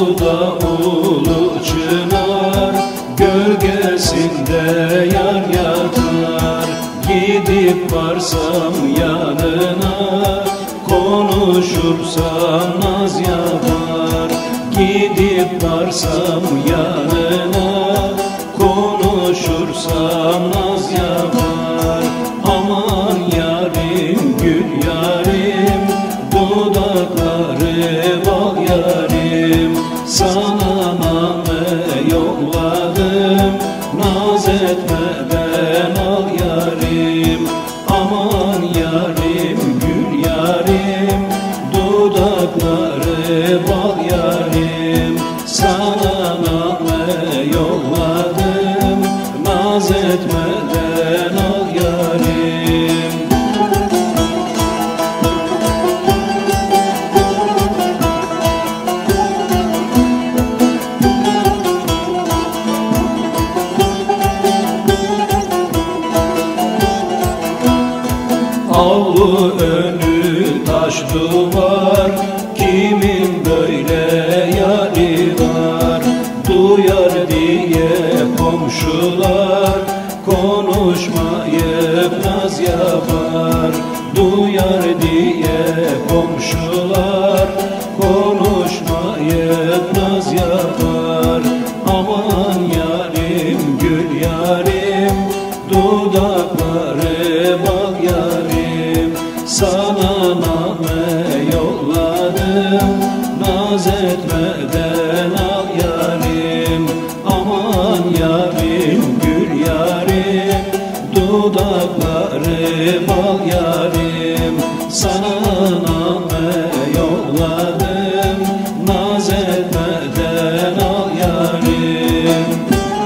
Avluda ulu çınar, gölgesinde yar yatar. Gidip varsam yanına, konuşursam naz yapar. Gidip varsam yanına, konuşursam naz yapar. Aman yarim, gül yarim, dudakları bal yarim. Sana name yolladım, naz etmeden al yarim. Aman yarim, gül yarim, dudakları bal yarim. Sana name yolladım, naz etmeden al yarim. Avlu önü taş duvar, kimin böyle yari var? Duyar diye komşular, konuşmayıp naz yapar. Duyar diye komşular, konuşmayıp naz yapar. Aman yarim, gül yarim, dudakları bal yarim. Sana name yolladım, naz etmeden al yarim. Aman yarim, gül yarim, dudakları bal yarim. Sana name yolladım, naz etmeden al yarim.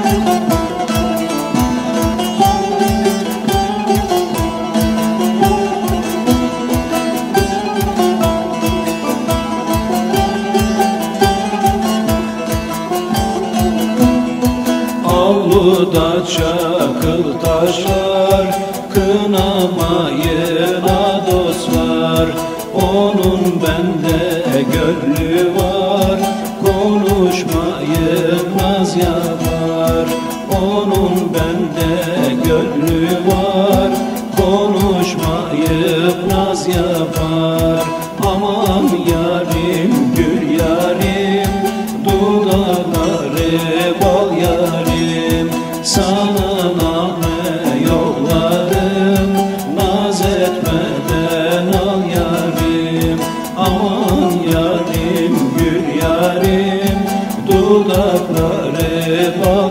Avluda çakıl taşlar, kınamayın ha dostlar. Onun bende gönlü var, konuşmayıp naz yapar. Onun bende gönlü var, konuşmayıp naz yapar. Aman yarim, gül yarim, dudakları bal yarim. Sana name yolladım, naz etmeden al yarim. Aman yarim, gül yarim, dudakları bal